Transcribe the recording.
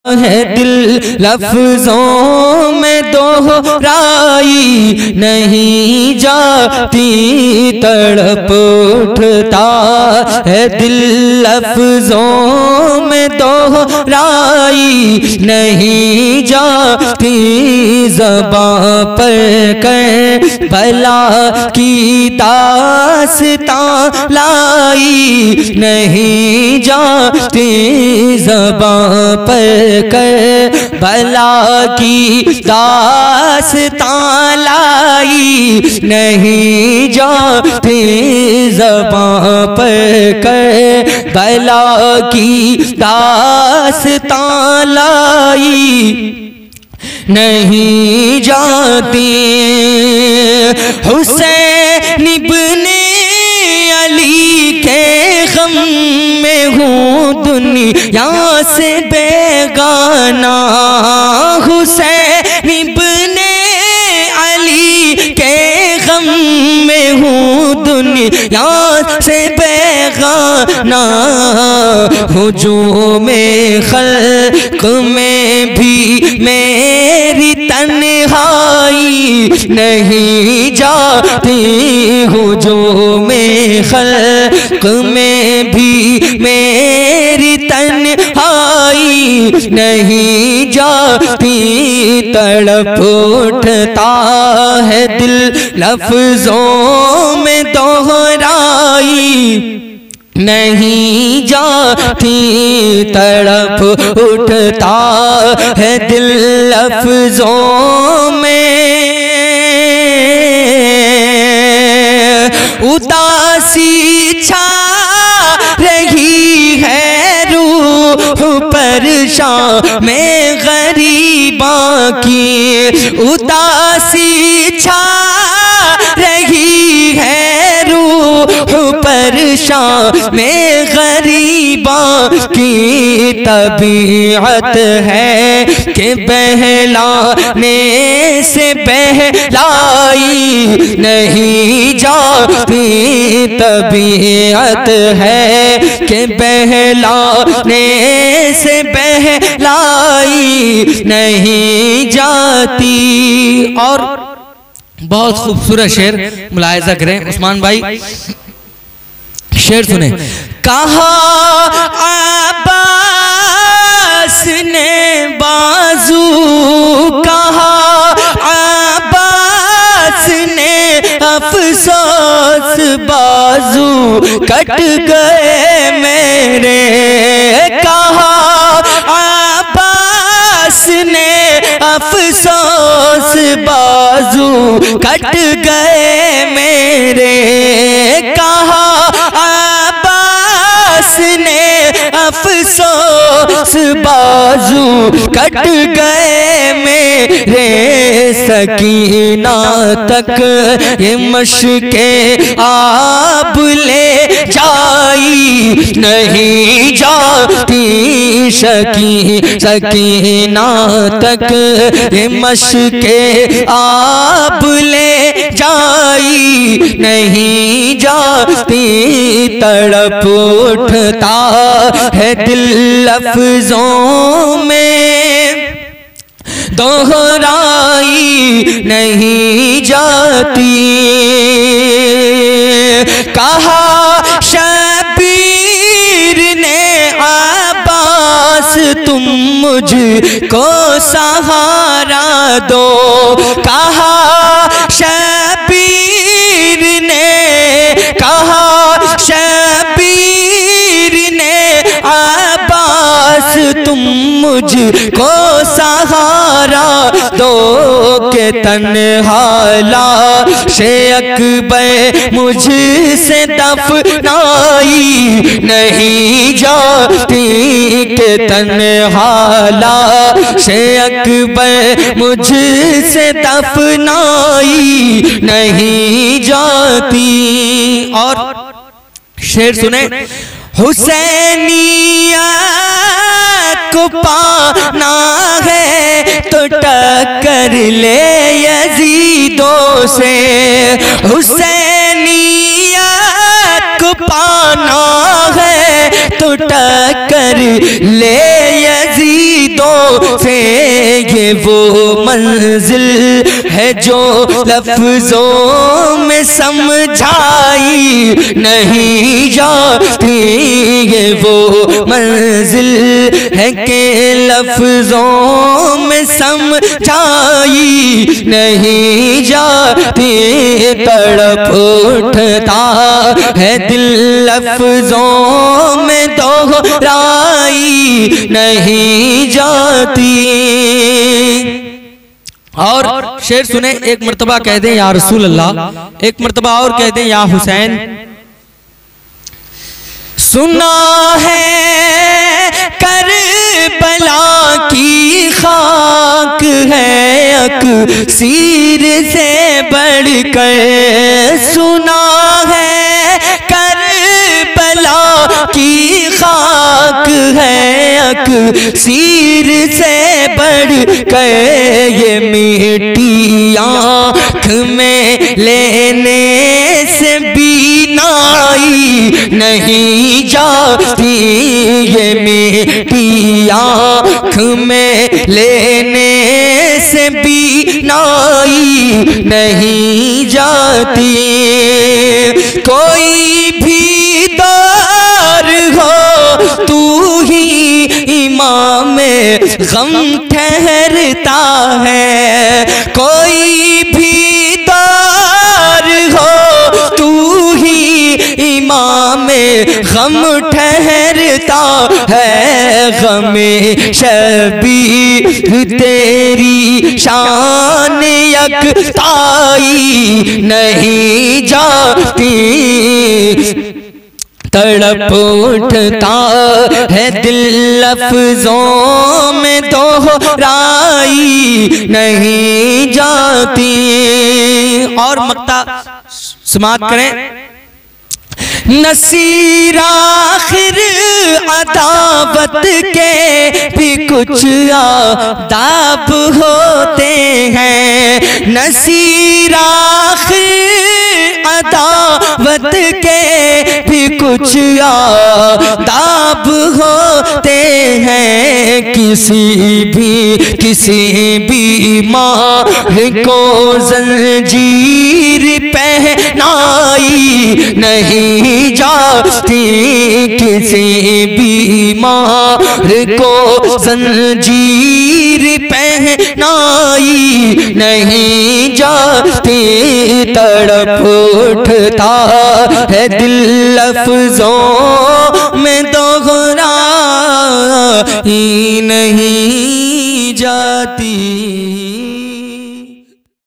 है दिल लफ्जों में दोहराई नहीं जाती, तड़प उठता है दिल लफ्जों में दोहराई नहीं जाती, ज़बां पर कर भला की दास्तां लाई नहीं जाती, ज़बां पर कर भला की दास्तां लाई नहीं जाती, ज़बां पर कर भला की दास्तां लाई नहीं जाती। हुसैन इब्ने अली के गम में हूँ दुनिया से बेगाना, हुसैन इब्ने अली के गम में हूँ दुनिया से बेगाना, हुजूम खल्क में भी मेरी तन्हाई नहीं जाती, हुजूम खल्क में भी मेरी तन्हाई नहीं जाती, तड़प उठता है दिल लफ्जों में दोहराई नहीं जाती, तड़प उठता है दिल लफ्जों में, उदासी छा रही है रूह परेशान में गरीबां की, उदासी छा रही है रूह परेशान में गरीबां की, तबीयत है कि बहलाने से बहलाई नहीं जाती, तबीयत है कि बहलाने से बहलाई नहीं जाती। और बहुत खूबसूरत शेर मुलाहिजा करें उस्मान भाई, शेर सुने। कहा अब्बास ने बाजू, कहा अब्बास ने अफसोस बाजू कट गए मेरे, कहा अब्बास ने अफसोस बाजू कट गए मेरे, कहा अब्बास ने अफसोस बाजू कट गए मेरे, सकीना तक ये मशके आप ले जाई नहीं जाती, सकीना तक ये मशके आप ले जाई नहीं जाती, तड़प उठता है दिल लफ्जों में दोहराई नहीं जाती। कहा शबीर ने अब्बास तुम मुझको सहारा दो, कहा शबीर ने, कहा शबीर ने अब्बास तुम मुझको सहारा दो, के तन्हाला शे अकबर मुझसे दफनाई नहीं जाती, के तन्हाला शे अकबर मुझसे दफनाई नहीं जाती। और शेर सुने। हुसैनिया को पाना है तो टक्कर ले यजीदों से, हुसैनिया जन्नत को पाना है तो टक्कर ले यजीदों से, ये वो मंजिल है जो लफ्जों में समझाई नहीं जाती, ये वो मंजिल है कि लफ्जों में समझाई नहीं जाती। तड़प उठता है दिल लफ्जों में दोहराई नहीं जाती। और शेर सुने, एक मर्तबा कह दें या रसूल अल्लाह, एक मर्तबा और कह दें या हुसैन। सुना है करबला की खाक है अक्सीर से बढ़कर, सुना है करबला की खाक है अक्सीर से बढ़कर, ये मिट्टी आँख में लेने से बीनाई नहीं जाती, ये मिट्टी आँख में लेने से बीनाई नहीं जाती। कोई भी दौर हो तू ही इमाम गम ठहरता है, कोई भी दौर हो तू ही इमाम गम ठहरता है। गमे शबी तेरी शान यकताई नहीं जाती, तड़प उठता है दिल लफ्जों में दोहराई नहीं जाती। और मक्ता समाप्त करें। नसीर आखिर अदावत के भी कुछ आदाब होते हैं, नसीर आखिर अदावत के भी कुछ आदाब होते हैं। किसी भी माँ को जंजीर पहनाई नहीं जाती, किसी भी माँ को जंजीर पहनाई नहीं जाती। तड़प उठता है दिल लफ्जों में दोहराई नहीं जाती।